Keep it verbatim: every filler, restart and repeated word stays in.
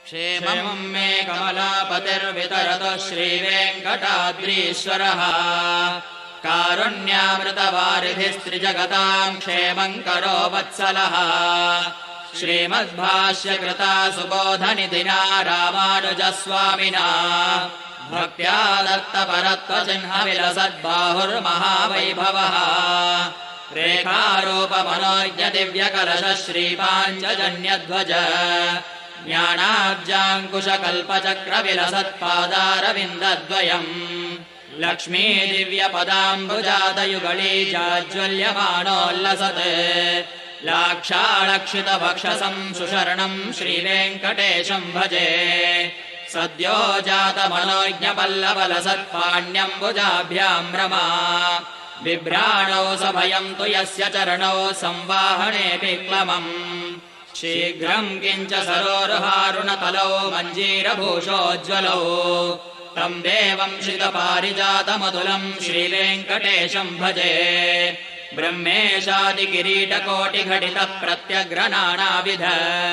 क्षेमं मे कमलापतिर्वितरतु श्रीवेङ्कटाद्रीश्वरः कारुण्यामृतवारिधिस्त्रिजगतां क्षेमं करो वत्सलः श्रीमद्भाष्यकृता सुबोधनिधिना रामानुजस्वामिना भक्त्या दत्तपरत्वचिह्नविलसद्बाहुर्महावैभवः रेखारूपमनोज्ञदिव्यकलश श्रीपाञ्चजन्यध्वज ज्ञानाब्जाङ्कुशकल्पचक्रविलसत्पादारविन्दद्वयम् लक्ष्मी दिव्यपदाम्बुजातयुगळी जाज्वल्यमानोल्लसत् लाक्षालक्षितवक्षसं सुशरणं श्रीवेङ्कटेशं भजे सद्यो जातमनोज्ञपल्लवलसत्पाण्यम्बुजाभ्यां रमा बिभ्राणौ सभयं तु यस्य चरणौ संवाहनेऽपि क्लमम् शीघ्रं किञ्च सरोरुहारुणतलौ मञ्जीरभूषोज्ज्वलौ तं देवं श्रितपारिजातमतुलं श्रीवेङ्कटेशं भजे ब्रह्मेशादिकिरीटकोटिघटितप्रत्यग्रनानाविध